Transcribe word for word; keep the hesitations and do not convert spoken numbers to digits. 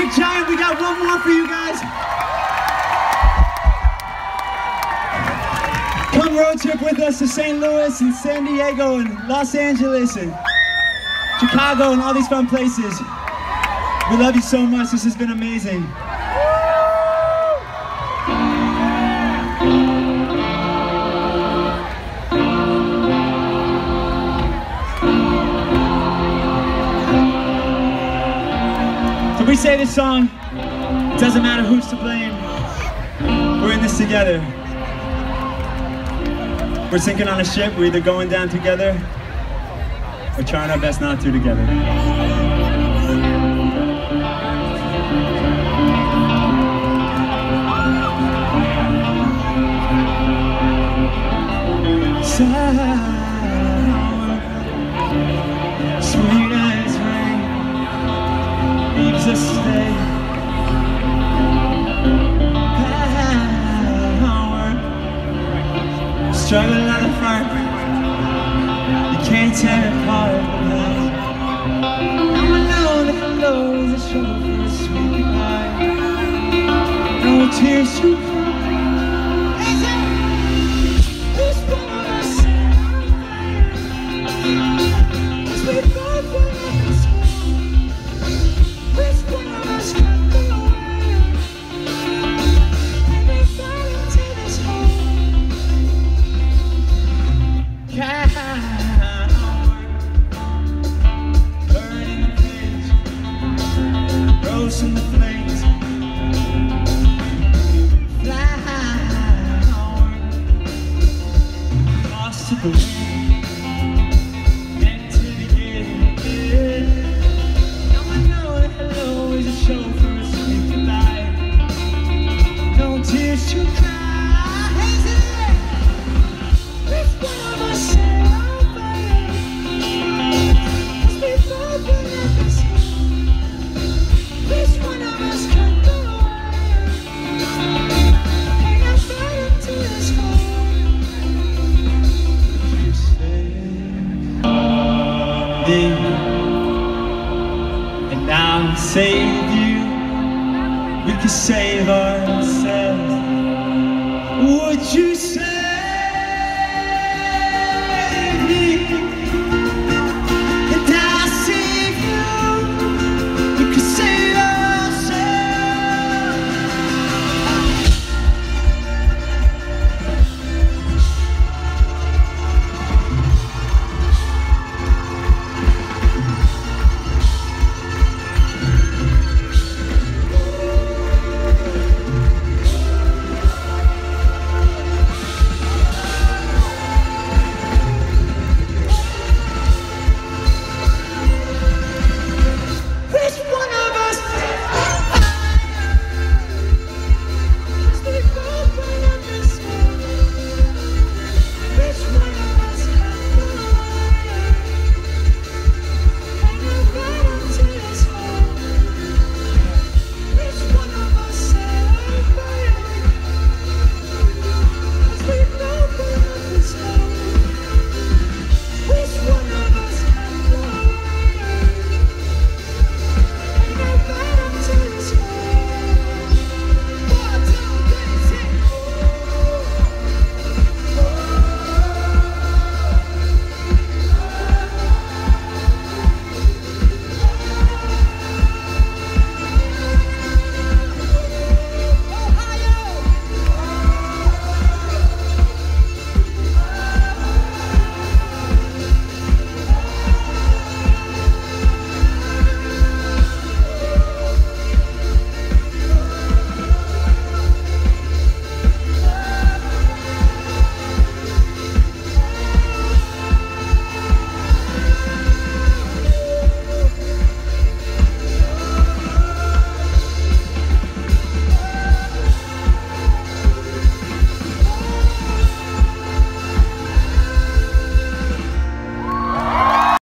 Giant, we got one more for you guys. Come road trip with us to Saint Louis and San Diego and Los Angeles and Chicago and all these fun places. We love you so much. This has been amazing. So we say this song, it doesn't matter who's to blame. We're in this together. We're sinking on a ship, we're either going down together or trying our best not to together. Sour, sweet as rain, leaves us stay. Struggle out of front, you can't tear it apart. Now I know that hello is a show for a sweet goodbye. No tears to cry. This one of us, as we both went up this home. This one of us got the way, and we fell into this hole. Burning the flames, roasting the flames. Flower, lost to the wind, meant to begin. Now I know that hello is a show for a sweet goodbye. No tears to cry. And now save you, we can save ourselves. Would you